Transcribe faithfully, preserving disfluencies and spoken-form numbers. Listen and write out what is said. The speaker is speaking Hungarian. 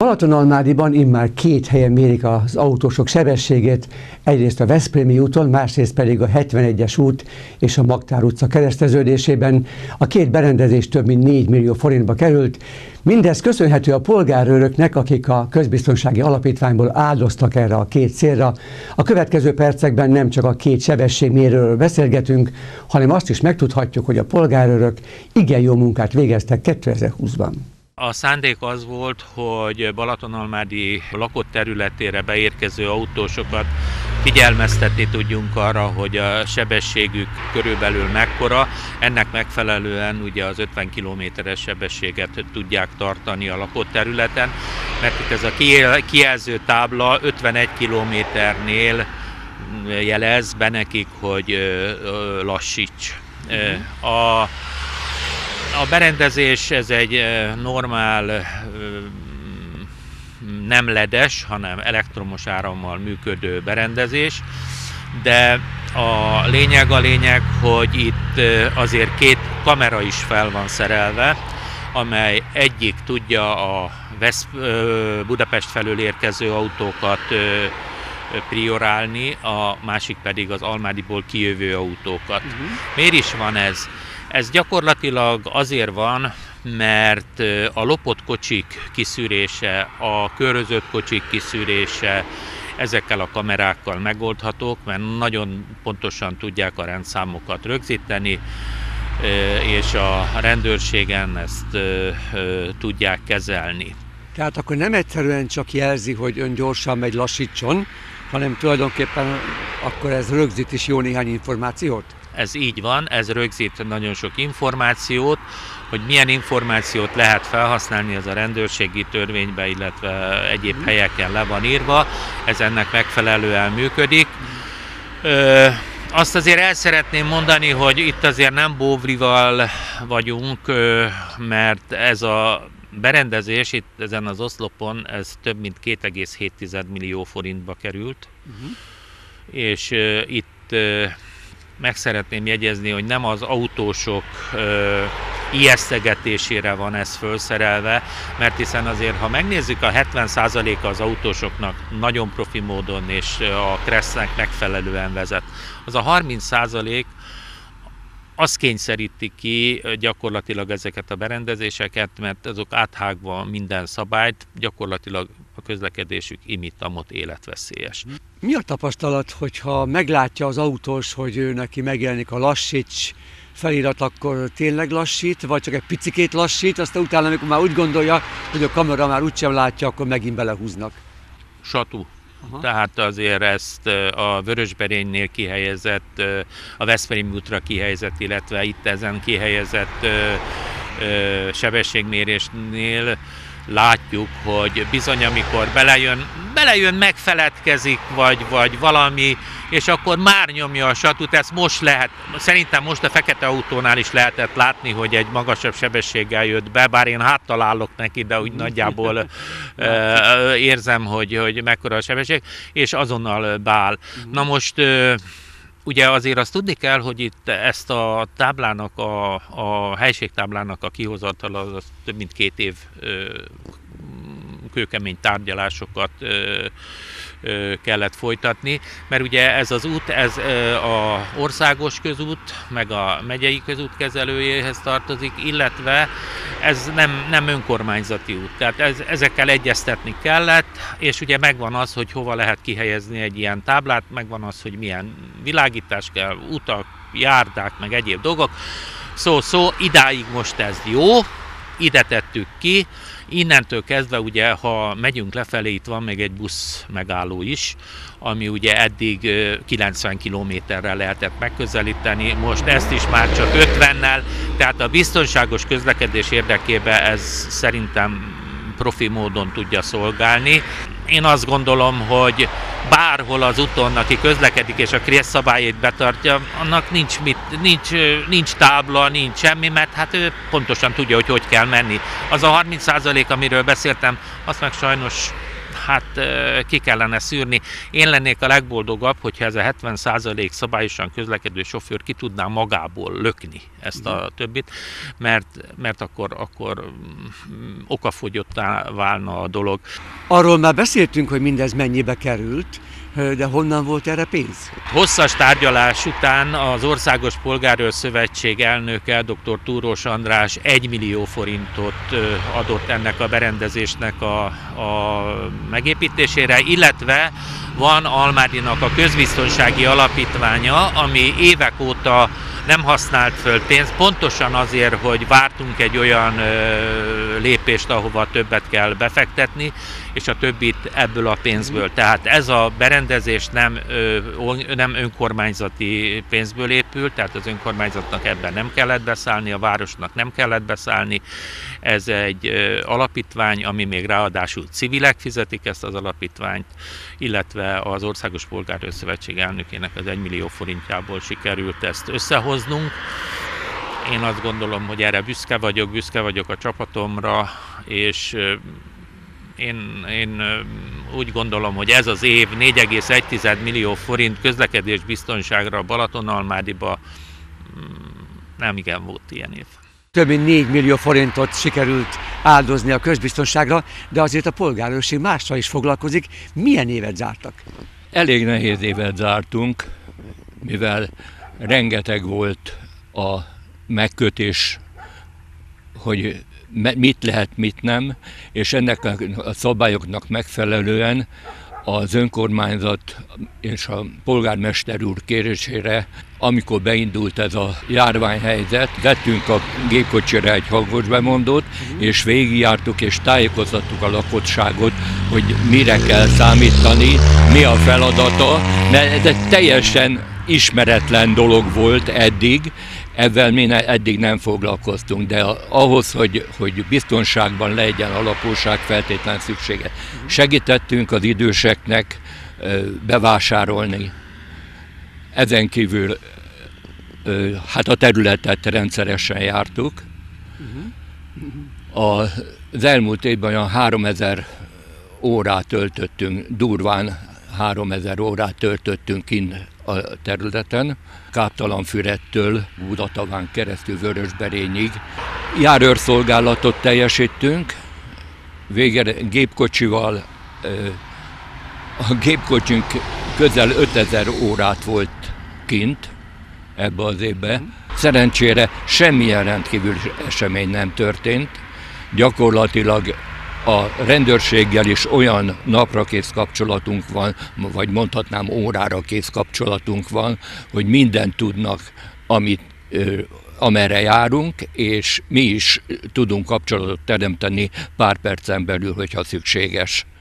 Balatonalmádiban immár két helyen mérik az autósok sebességét, egyrészt a Veszprémi úton, másrészt pedig a hetvenegyes út és a Magtár utca kereszteződésében. A két berendezés több mint négy millió forintba került. Mindez köszönhető a polgárőröknek, akik a Közbiztonsági Alapítványból áldoztak erre a két célra. A következő percekben nem csak a két sebességmérőről beszélgetünk, hanem azt is megtudhatjuk, hogy a polgárőrök igen jó munkát végeztek kétezer-húszban. A szándék az volt, hogy Balatonalmádi lakott területére beérkező autósokat figyelmeztetni tudjunk arra, hogy a sebességük körülbelül mekkora. Ennek megfelelően ugye az ötven kilométeres sebességet tudják tartani a lakott területen, mert itt ez a kijelző tábla ötvenegy kilométernél jelez be nekik, hogy lassíts. A A berendezés ez egy normál, nem ledes, hanem elektromos árammal működő berendezés, de a lényeg a lényeg, hogy itt azért két kamera is fel van szerelve, amely egyik tudja a Vesz, Budapest felől érkező autókat priorálni, a másik pedig az Almádiból kijövő autókat. Uh-huh. Miért is van ez? Ez gyakorlatilag azért van, mert a lopott kocsik kiszűrése, a körözött kocsik kiszűrése ezekkel a kamerákkal megoldhatók, mert nagyon pontosan tudják a rendszámokat rögzíteni, és a rendőrségen ezt tudják kezelni. Tehát akkor nem egyszerűen csak jelzi, hogy ön gyorsan megy, lassítson, hanem tulajdonképpen akkor ez rögzít is jó néhány információt? Ez így van, ez rögzít nagyon sok információt, hogy milyen információt lehet felhasználni, az a rendőrségi törvénybe, illetve egyéb helyeken le van írva, ez ennek megfelelően működik. Ö, azt azért el szeretném mondani, hogy itt azért nem bóvrival vagyunk, mert ez a berendezés itt ezen az oszlopon, ez több mint két egész hét millió forintba került, uh-huh. és uh, itt uh, meg szeretném jegyezni, hogy nem az autósok ö, ijesztegetésére van ez felszerelve, mert hiszen azért, ha megnézzük, a hetven százaléka az autósoknak nagyon profi módon és a kressznek megfelelően vezet. Az a harminc százalék az kényszeríti ki gyakorlatilag ezeket a berendezéseket, mert azok áthágva minden szabályt, gyakorlatilag a közlekedésük imitamot életveszélyes. Mi a tapasztalat, hogyha meglátja az autós, hogy ő neki megjelenik a lassíts felirat, akkor tényleg lassít, vagy csak egy picikét lassít, aztán utána, amikor már úgy gondolja, hogy a kamera már úgysem látja, akkor megint belehúznak? Satú. Aha. Tehát azért ezt a Vörösberénynél kihelyezett, a Veszprémi útra kihelyezett, illetve itt ezen kihelyezett sebességmérésnél látjuk, hogy bizony, amikor belejön, belejön, megfeledkezik, vagy, vagy valami, és akkor már nyomja a satút. Ezt most lehet, szerintem most a fekete autónál is lehetett látni, hogy egy magasabb sebességgel jött be, bár én háttal állok neki, de úgy nagyjából uh, érzem, hogy, hogy mekkora a sebesség, és azonnal beáll. Na most uh, ugye azért azt tudni kell, hogy itt ezt a táblának, a, a helységtáblának a kihozatala az több mint két év ö, kőkemény tárgyalásokat ö, ö, kellett folytatni, mert ugye ez az út, ez ö, a országos közút, meg a megyei közút kezelőjéhez tartozik, illetve ez nem, nem önkormányzati út. Tehát ez, ezekkel egyeztetni kellett, és ugye megvan az, hogy hova lehet kihelyezni egy ilyen táblát, megvan az, hogy milyen világítás kell, utak, járdák, meg egyéb dolgok. Szó, szó, idáig most ez jó, ide tettük ki, innentől kezdve ugye, ha megyünk lefelé, itt van még egy busz megálló is, ami ugye eddig kilencven kilométerrel lehetett megközelíteni, most ezt is már csak ötvennel, tehát a biztonságos közlekedés érdekében ez szerintem profi módon tudja szolgálni. Én azt gondolom, hogy bárhol az úton, aki közlekedik és a kressz szabályait betartja, annak nincs, mit, nincs, nincs tábla, nincs semmi, mert hát ő pontosan tudja, hogy hogy kell menni. Az a harminc százalék, amiről beszéltem, azt meg sajnos hát ki kellene szűrni. Én lennék a legboldogabb, hogyha ez a hetven százalék szabályosan közlekedő sofőr ki tudná magából lökni ezt a többit, mert, mert akkor, akkor okafogyottá válna a dolog. Arról már beszéltünk, hogy mindez mennyibe került, de honnan volt erre pénz? Hosszas tárgyalás után az Országos Polgárőr Szövetség elnöke, dr. Túrós András egy millió forintot adott ennek a berendezésnek a, a megépítésére, illetve van Almádinak a közbiztonsági alapítványa, ami évek óta nem használt föl pénzt, pontosan azért, hogy vártunk egy olyan ö, lépést, ahova többet kell befektetni, és a többit ebből a pénzből. Tehát ez a berendezés nem, ö, nem önkormányzati pénzből épült, tehát az önkormányzatnak ebben nem kellett beszállni, a városnak nem kellett beszállni. Ez egy ö, alapítvány, ami még ráadásul civilek fizetik ezt az alapítványt, illetve az Országos Polgárőr Szövetség elnökének az egy millió forintjából sikerült ezt összehoznunk. Én azt gondolom, hogy erre büszke vagyok, büszke vagyok a csapatomra, és én, én úgy gondolom, hogy ez az év négy egész egy millió forint közlekedés biztonságra Balatonalmádiba nem igen volt ilyen év. Több mint négy millió forintot sikerült áldozni a közbiztonságra, de azért a polgárőrség mással is foglalkozik. Milyen évet zártak? Elég nehéz évet zártunk, mivel rengeteg volt a megkötés, hogy mit lehet, mit nem, és ennek a szabályoknak megfelelően az önkormányzat és a polgármester úr kérésére, amikor beindult ez a járványhelyzet, vettünk a gépkocsira egy hangosbemondót, és végigjártuk és tájékoztattuk a lakottságot, hogy mire kell számítani, mi a feladata, mert ez egy teljesen ismeretlen dolog volt eddig, ezzel mi ne, eddig nem foglalkoztunk, de ahhoz, hogy, hogy biztonságban legyen a lakosság, feltétlen szüksége. Segítettünk az időseknek bevásárolni. Ezen kívül hát a területet rendszeresen jártuk. Az elmúlt évben olyan háromezer órát töltöttünk, durván háromezer órát töltöttünk kint a területen, Káptalanfüredtől Budataván keresztül Vörösberényig. Járőrszolgálatot teljesítünk, végre gépkocsival, a gépkocsink közel ötezer órát volt kint ebbe az évben. Szerencsére semmilyen rendkívüli esemény nem történt, gyakorlatilag a rendőrséggel is olyan naprakész kapcsolatunk van, vagy mondhatnám órára kész kapcsolatunk van, hogy mindent tudnak, amit, amerre járunk, és mi is tudunk kapcsolatot teremteni pár percen belül, hogyha szükséges.